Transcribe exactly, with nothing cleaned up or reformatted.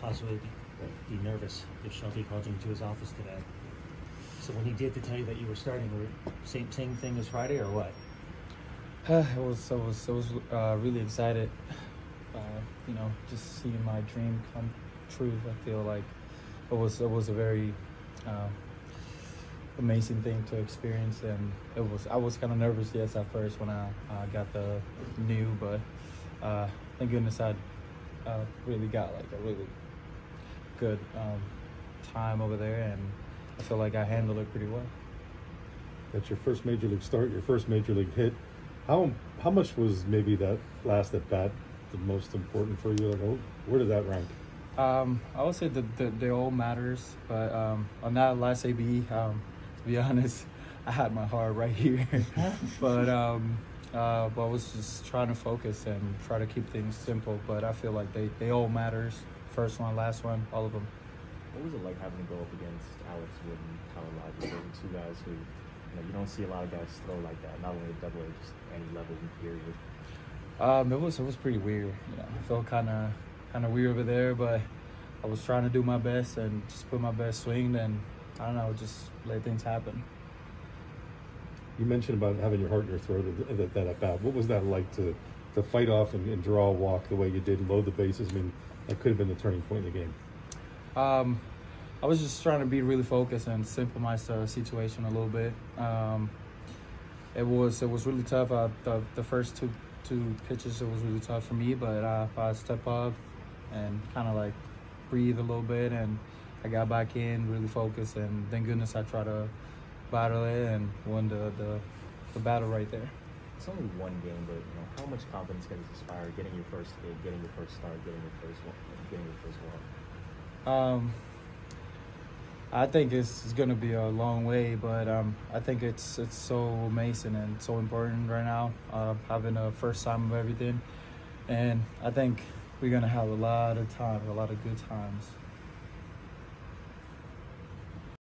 possibly be, be nervous if Shelby called you into his office today. So when he did to tell you that you were starting, were same same thing as Friday or what? Uh, it was, it was, it was uh, really excited. Uh, you know, just seeing my dream come true. I feel like it was, it was a very uh, amazing thing to experience, and it was. I was kind of nervous, yes, at first when I uh, got the new, but uh, thank goodness I uh, really got like a really good um, time over there, and I feel like I handled it pretty well. That's your first major league start, your first major league hit. How how much was maybe that last at bat the most important for you? Like, oh, where did that rank? Um, I would say that the, the all matters, but um, on that last A B, um, to be honest, I had my heart right here. but um, uh, but I was just trying to focus and try to keep things simple. But I feel like they, they all matters. First one, last one, all of them. What was it like having to go up against Alex Wood and Tyler Liover, two guys who, you know, you don't see a lot of guys throw like that, not only at double A, just any level in period? Um, it was it was pretty weird. You know, I felt kind of kind of weird over there, but I was trying to do my best and just put my best swing, and I don't know, just let things happen. You mentioned about having your heart in your throat at that, that at bat. What was that like to to fight off and, and draw a walk the way you did, load the bases? I mean, that could have been the turning point in the game. Um, I was just trying to be really focused and simple my uh, situation a little bit. Um, it was it was really tough. Uh, the the first two two pitches, it was really tough for me, but uh, I stepped up and kind of like breathe a little bit, and I got back in, really focused, and thank goodness I tried to battle it and won the the, the battle right there. It's only one game, but you know, how much confidence can this inspire? Getting your first hit, getting your first start, getting your first one, getting your first walk. Um, I think it's, it's going to be a long way, but um, I think it's it's so amazing and so important right now, uh, having a first time of everything. And I think we're going to have a lot of time, a lot of good times.